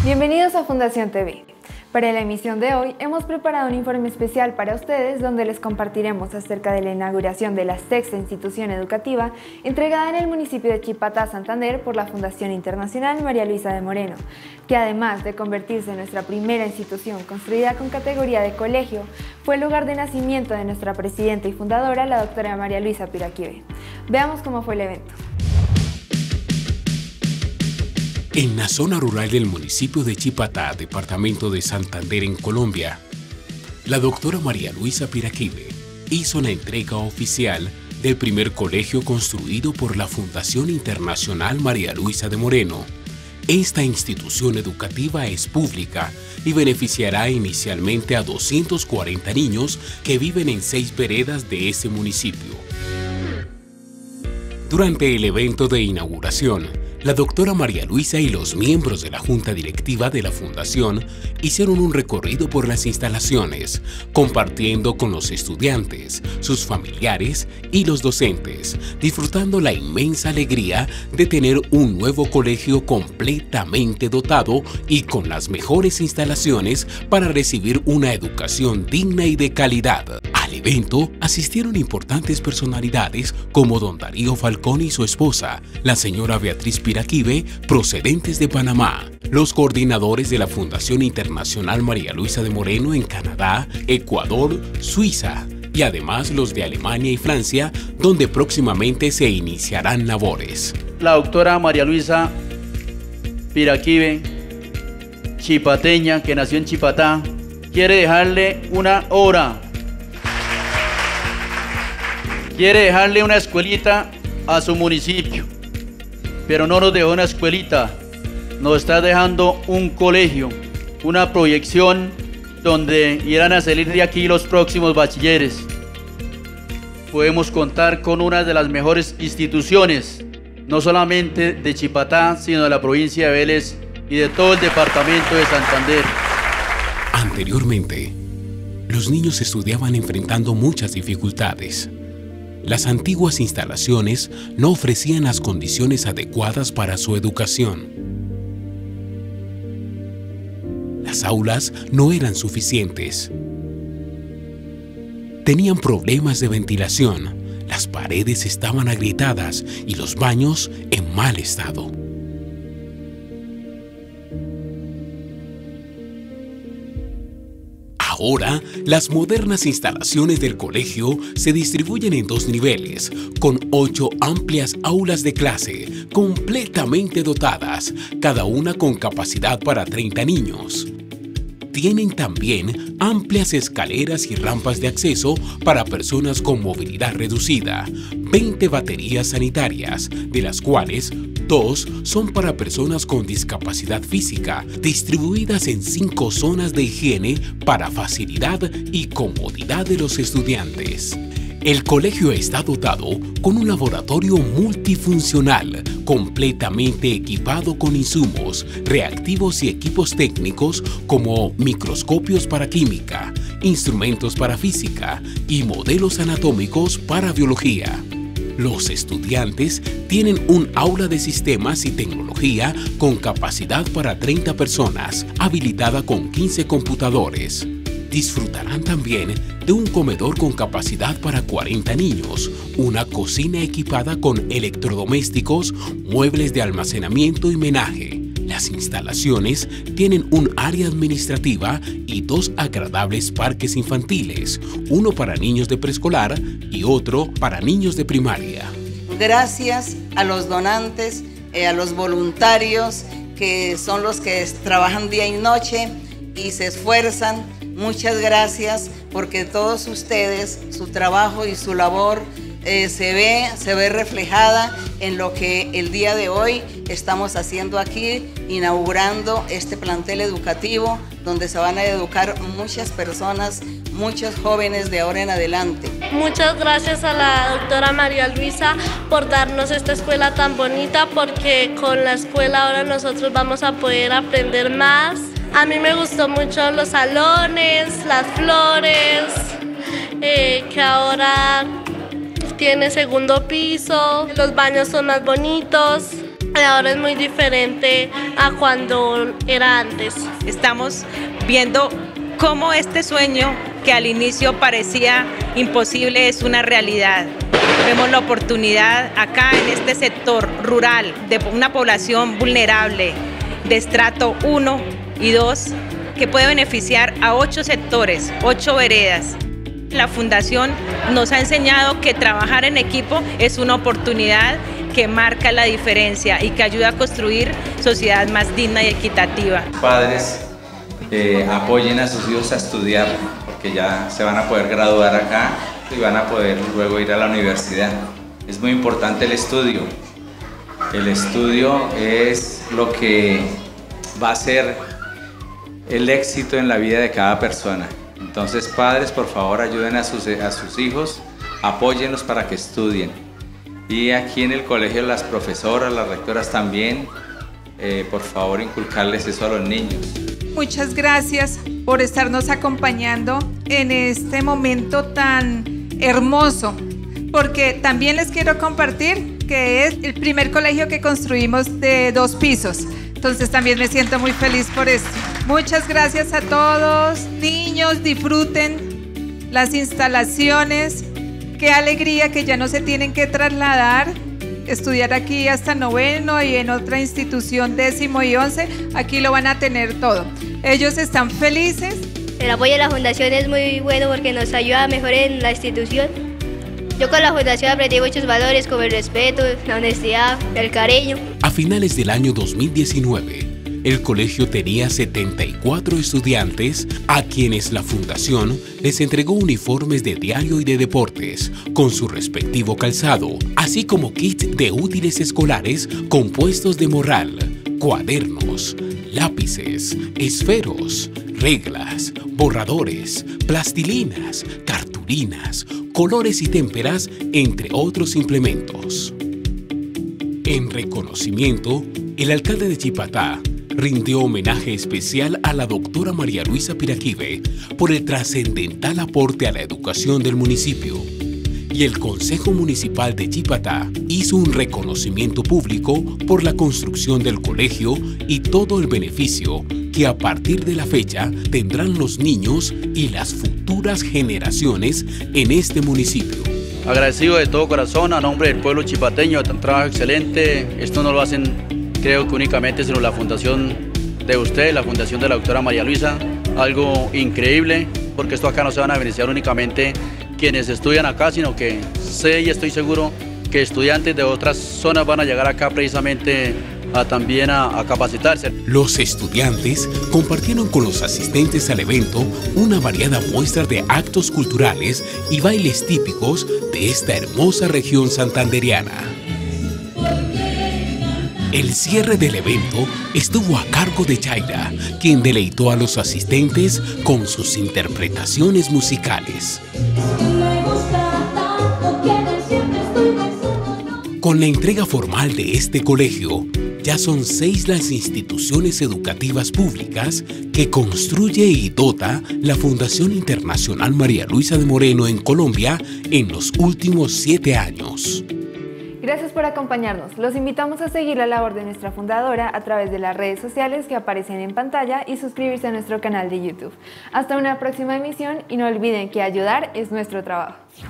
Bienvenidos a Fundación TV. Para la emisión de hoy hemos preparado un informe especial para ustedes donde les compartiremos acerca de la inauguración de la sexta institución educativa entregada en el municipio de Chipatá, Santander por la Fundación Internacional María Luisa de Moreno, que además de convertirse en nuestra primera institución construida con categoría de colegio, fue el lugar de nacimiento de nuestra presidenta y fundadora, la doctora María Luisa Piraquive. Veamos cómo fue el evento. En la zona rural del municipio de Chipatá, departamento de Santander, en Colombia, la doctora María Luisa Piraquive hizo la entrega oficial del primer colegio construido por la Fundación Internacional María Luisa de Moreno. Esta institución educativa es pública y beneficiará inicialmente a 240 niños que viven en 6 veredas de ese municipio. Durante el evento de inauguración, la doctora María Luisa y los miembros de la Junta Directiva de la Fundación hicieron un recorrido por las instalaciones, compartiendo con los estudiantes, sus familiares y los docentes, disfrutando la inmensa alegría de tener un nuevo colegio completamente dotado y con las mejores instalaciones para recibir una educación digna y de calidad. Al evento asistieron importantes personalidades como don Darío Falcón y su esposa, la señora Beatriz Piraquive, procedentes de Panamá, los coordinadores de la Fundación Internacional María Luisa de Moreno en Canadá, Ecuador, Suiza y además los de Alemania y Francia, donde próximamente se iniciarán labores. La doctora María Luisa Piraquive, chipateña, que nació en Chipatá, quiere dejarle una obra. Quiere dejarle una escuelita a su municipio, pero no nos dejó una escuelita, nos está dejando un colegio, una proyección donde irán a salir de aquí los próximos bachilleres. Podemos contar con una de las mejores instituciones, no solamente de Chipatá, sino de la provincia de Vélez y de todo el departamento de Santander. Anteriormente, los niños estudiaban enfrentando muchas dificultades. Las antiguas instalaciones no ofrecían las condiciones adecuadas para su educación. Las aulas no eran suficientes. Tenían problemas de ventilación, las paredes estaban agrietadas y los baños en mal estado. Ahora, las modernas instalaciones del colegio se distribuyen en 2 niveles, con 8 amplias aulas de clase, completamente dotadas, cada una con capacidad para 30 niños. Tienen también amplias escaleras y rampas de acceso para personas con movilidad reducida, 20 baterías sanitarias, de las cuales 2 son para personas con discapacidad física, distribuidas en 5 zonas de higiene para facilidad y comodidad de los estudiantes. El colegio está dotado con un laboratorio multifuncional, completamente equipado con insumos, reactivos y equipos técnicos como microscopios para química, instrumentos para física y modelos anatómicos para biología. Los estudiantes tienen un aula de sistemas y tecnología con capacidad para 30 personas, habilitada con 15 computadores. Disfrutarán también de un comedor con capacidad para 40 niños, una cocina equipada con electrodomésticos, muebles de almacenamiento y menaje. Las instalaciones tienen un área administrativa y 2 agradables parques infantiles, uno para niños de preescolar y otro para niños de primaria. Gracias a los donantes, a los voluntarios, que son los que trabajan día y noche y se esfuerzan. Muchas gracias, porque todos ustedes, su trabajo y su labor se ve reflejada en lo que el día de hoy estamos haciendo aquí, inaugurando este plantel educativo donde se van a educar muchas personas, muchos jóvenes de ahora en adelante. Muchas gracias a la doctora María Luisa por darnos esta escuela tan bonita, porque con la escuela ahora nosotros vamos a poder aprender más. A mí me gustó mucho los salones, las flores, que ahora tiene segundo piso, los baños son más bonitos. Ahora es muy diferente a cuando era antes. Estamos viendo cómo este sueño que al inicio parecía imposible es una realidad. Vemos la oportunidad acá en este sector rural de una población vulnerable de estrato 1 y 2 que puede beneficiar a 8 sectores, 8 veredas. La Fundación nos ha enseñado que trabajar en equipo es una oportunidad que marca la diferencia y que ayuda a construir sociedad más digna y equitativa. Padres, apoyen a sus hijos a estudiar, porque ya se van a poder graduar acá y van a poder luego ir a la universidad. Es muy importante el estudio. El estudio es lo que va a ser el éxito en la vida de cada persona. Entonces, padres, por favor, ayuden a sus hijos, apóyenlos para que estudien. Y aquí en el colegio las profesoras, las rectoras también, por favor, inculcarles eso a los niños. Muchas gracias por estarnos acompañando en este momento tan hermoso, porque también les quiero compartir que es el primer colegio que construimos de 2 pisos. Entonces también me siento muy feliz por esto. Muchas gracias a todos. Niños, disfruten las instalaciones. Qué alegría que ya no se tienen que trasladar, estudiar aquí hasta 9º y en otra institución 10º y 11. Aquí lo van a tener todo. Ellos están felices. El apoyo de la Fundación es muy bueno porque nos ayuda a mejorar en la institución. Yo con la Fundación aprendí muchos valores como el respeto, la honestidad, el cariño. A finales del año 2019, el colegio tenía 74 estudiantes a quienes la Fundación les entregó uniformes de diario y de deportes con su respectivo calzado, así como kits de útiles escolares compuestos de morral, cuadernos, lápices, esferos, reglas, borradores, plastilinas, cartulinas, colores y témperas, entre otros implementos. En reconocimiento, el alcalde de Chipatá rindió homenaje especial a la doctora María Luisa Piraquive por el trascendental aporte a la educación del municipio. Y el Consejo Municipal de Chipatá hizo un reconocimiento público por la construcción del colegio y todo el beneficio que a partir de la fecha tendrán los niños y las futuras generaciones en este municipio. Agradecido de todo corazón a nombre del pueblo chipateño, un trabajo excelente. Esto no lo hacen, creo que únicamente, sino la fundación de usted, la fundación de la doctora María Luisa. Algo increíble, porque esto acá no se van a beneficiar únicamente quienes estudian acá, sino que sé y estoy seguro que estudiantes de otras zonas van a llegar acá precisamente también a capacitarse. Los estudiantes compartieron con los asistentes al evento una variada muestra de actos culturales y bailes típicos de esta hermosa región santandereana. El cierre del evento estuvo a cargo de Chaira, quien deleitó a los asistentes con sus interpretaciones musicales. Con la entrega formal de este colegio, ya son 6 las instituciones educativas públicas que construye y dota la Fundación Internacional María Luisa de Moreno en Colombia en los últimos 7 años. Gracias por acompañarnos. Los invitamos a seguir la labor de nuestra fundadora a través de las redes sociales que aparecen en pantalla y suscribirse a nuestro canal de YouTube. Hasta una próxima emisión y no olviden que ayudar es nuestro trabajo.